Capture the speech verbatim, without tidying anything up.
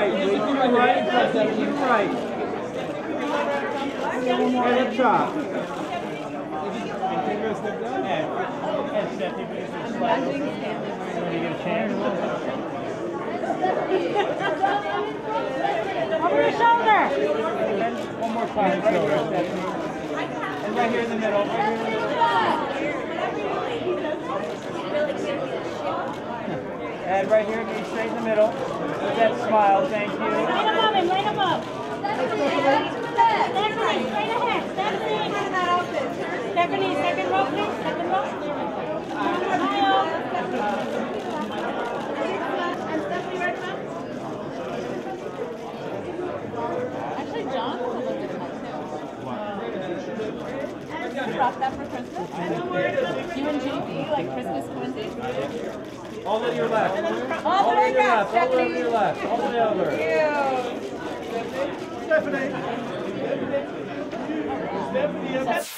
right, please. You right, press that, you right. One more head chop. Step down. And step down. When you get a chance. Over your shoulder. And one more time, shoulder. And right here in the middle. Right here in the middle. And right here, get straight in the middle. With that smile, thank you. Line them up and line them up. Stephanie, straight ahead. Stephanie. Stephanie, second row, please. Second row. Smile. And Stephanie, right now. Actually, John was a little bit of that too. You brought that for Christmas? You and J B, like Christmas twenty? All to your left. All the way back, All to your left. All the way over. Stephanie. Stephanie. Stephanie.